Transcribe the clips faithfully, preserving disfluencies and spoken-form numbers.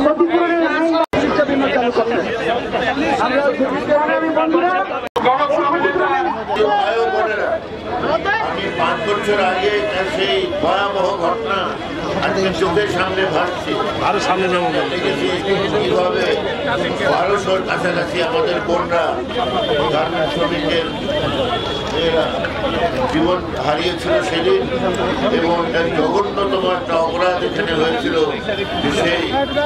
ক্ষতিপূরণের আইন শিক্ষা বিমা চালু করতে আমরা আমি পাঁচ বছর আগে সেই ভয়াবহ ঘটনা আজকে চোখের সামনে ভাসছি, আরো সামনে যাবো দেখেছি কিভাবে বারোশোর কাছাকাছি আমাদের বোনরা গার্মেন্টস শ্রমিকের মেয়েরা জীবন হারিয়েছিল সেদিন, এবং এক জঘন্যতম একটা অপরাধ এখানে হয়েছিল। সেই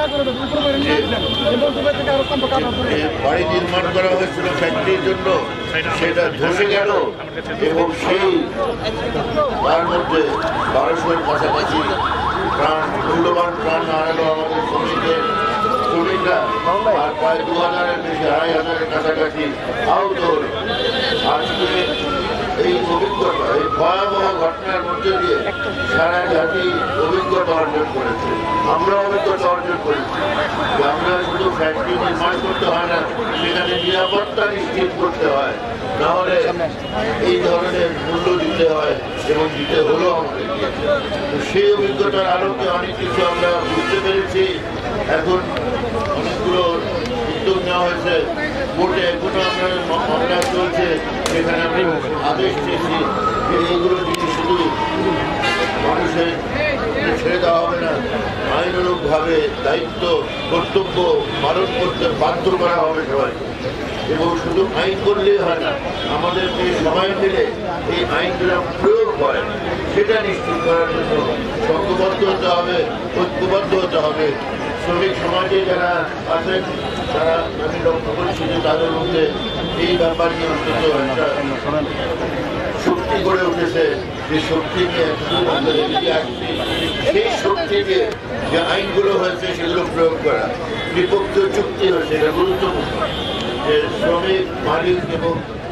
বাড়ি নির্মাণ করা হয়েছিল ফ্যাক্টরির জন্য, সেটা ধসে গেল এবং সেই তার মধ্যে বারোশোর কাছাকাছি প্রাণ মূল্যবান প্রাণ হারালো আমাদের শ্রমিকদের শ্রমিকরা, আর প্রায় দু হাজারের বেশি আড়াই হাজারের কাছাকাছি আহত হল। আজকে এই অভিজ্ঞতা, এই ভয়াবহ ঘটনার মধ্যে দিয়ে সারা জাতি অভিজ্ঞতা অর্জন করেছে, আমরা অভিজ্ঞতা অর্জন করেছি যে আমরা শুধু ফ্যাক্টরি নির্মাণ করতে হয় না, সেখানে নিরাপত্তা নিশ্চিত করতে হয়, নাহলে এই ধরনের মূল্য দিতে হয় এবং দিতে হলো আমাদের। তো সেই অভিজ্ঞতার আলোকে অনেক কিছু আমরা বুঝতে পেরেছি। এখন অনেকগুলো উদ্যোগ নেওয়া হয়েছে, কোর্টে এখনো আমরা মামলা চলছে, সেখানে আমি আদেশ দিয়েছি যে এইগুলো জিনিস শুধু মানুষের ছেড়ে দেওয়া হবে না, আইনানুগভাবে দায়িত্ব কর্তব্য পালন করতে বাধ্য করা হবে সবাই। এবং শুধু আইন করলেই হয় না, আমাদেরকে সবাই মিলে এই আইনগুলো প্রয়োগ হয় সেটা নিশ্চিত করার জন্য সংঘবদ্ধ হতে হবে, ঐক্যবদ্ধ হতে হবে। শ্রমিক সমাজে যারা আছেন তারা আমি লক্ষ্য করছি যে তাদের মধ্যে এই ব্যাপার নিয়ে অন্তত একটা শক্তি গড়ে উঠেছে, যে শক্তি নিয়ে আসছি সেই শক্তি দিয়ে যে আইনগুলো হয়েছে সেগুলো প্রয়োগ করা। দ্বিপক্ষীয় চুক্তি হয়েছে, এটা গুরুত্বপূর্ণ যে শ্রমিক মালিক এবং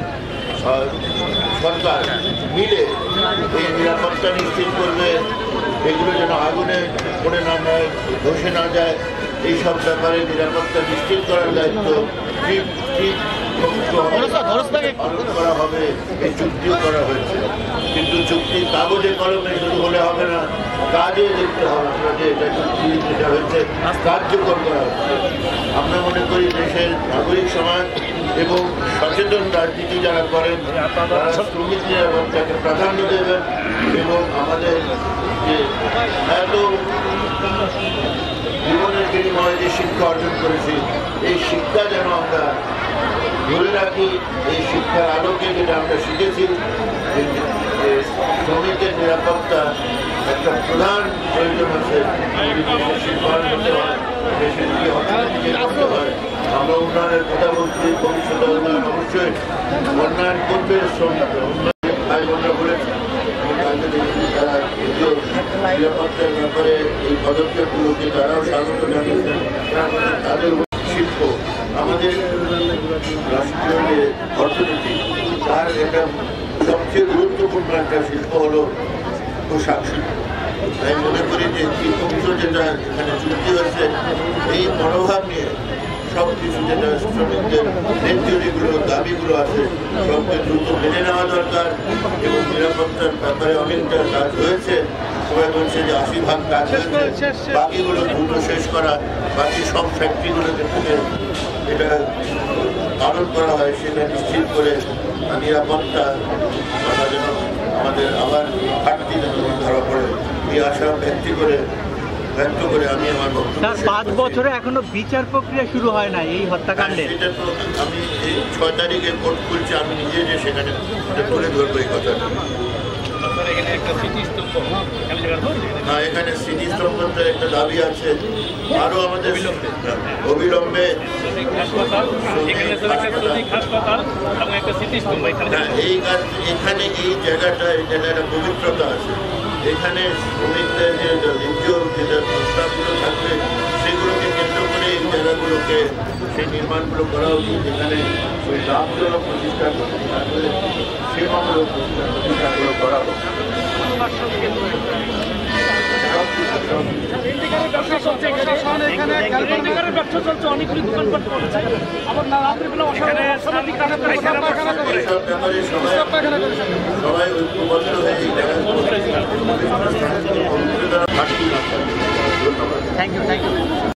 সরকার মিলে এই নিরাপত্তা নিশ্চিত করবে, এগুলো যেন আগুনে পড়ে না যায়, ধসে না যায়, এইসব ব্যাপারে নিরাপত্তা নিশ্চিত করার দায়িত্ব পালন করা হবে। এই চুক্তিও করা হয়েছে, কিন্তু চুক্তি কাগজে কলমে শুধু হলে হবে না, কাজে দেখতে হবে যে এটা চুক্তি যেটা হয়েছে কার্যকর করা হচ্ছে। আমরা মনে করি দেশের নাগরিক সমাজ এবং সচেতন রাজনীতি যারা করেন তারা শ্রমিক নিরাপত্তাকে প্রাধান্য দেবেন, এবং আমাদের যে এত জীবনের বিনিময়ে যে শিক্ষা অর্জন করেছি এই শিক্ষা যেন আমরা ধরে রাখি। এই শিক্ষার আলোকে যেটা আমরা শিখেছি যে শ্রমিকের নিরাপত্তা একটা প্রধান প্রয়োজন আছে, দেশের শিল্পায়ন হতে হয়, দেশের যদি অর্থনীতি করতে হয়। আমরা উন্নয়নের কথা বলছি, ভবিষ্যতে উন্নয়ন অবশ্যই উন্নয়ন করবে শ্রমিকরা, উন্নয়ন ভাই বোনরা বলেছে তারা নিরাপত্তার ব্যাপারে এই পদক্ষেপগুলোকে তারাও স্বাগত জানিয়েছেন। তাদের শিল্প আমাদের রাষ্ট্রীয় যে অর্থনীতি তার এটা সবচেয়ে গুরুত্বপূর্ণ একটা শিল্প হলো পোশাক শিল্প। আমি মনে করি যে ত্রিপক্ষ যেটা এখানে চুক্তি হয়েছে এই মনোভাব নিয়ে সব কিছু যেটা শ্রমিকদের ন্যায্য যেগুলো দাবিগুলো আছে সবকে দ্রুত মেনে নেওয়া দরকার, এবং নিরাপত্তার ব্যাপারে অনেকটা কাজ হয়েছে। সবাই বলছে যে আশি ভাগ কাজ হয়েছে, বাকিগুলো দ্রুত শেষ করা, বাকি সব ফ্যাক্টরিগুলোকে থেকে এটা পালন করা হয় সেটা নিশ্চিত করে নিরাপত্তা যেন আমাদের আবার ঘাটতি যেন ধরা পড়ে এই আশা ব্যক্তি করে ব্যক্ত করে আমি আমার বক্তব্য। পাঁচ বছরে এখনো বিচার প্রক্রিয়া শুরু হয় না এই হত্যাকাণ্ডে। সেটা তো আমি এই ছয় তারিখে কোর্ট খুলছি, আমি নিজে যে সেখানে তুলে ধরবো এই কথাটা। না, এখানে স্মৃতিস্তম্ভের একটা দাবি আছে, আরো আমাদের অবিলম্বে এই এখানে এই জায়গাটা এই জায়গাটা পবিত্রতা আছে, এখানে শ্রমিকদের যে ন্যায্য যেটা প্রস্তাবগুলো থাকবে সেগুলোকে কেন্দ্র করে এই জায়গাগুলোকে সেই নির্মাণগুলো করা উচিত, যেখানে ওই লাভজনক প্রতিষ্ঠা করতে তারপরে সেবামূলক প্রতিষ্ঠাগুলো করা হোক। অনেকগুলি দোকানপাট করেছে, আবার রাত্রিবেলা সবাই ঐক্যবদ্ধ হয়ে এই জায়গাগুলো থ্যাংক ইউ থ্যাংক ইউ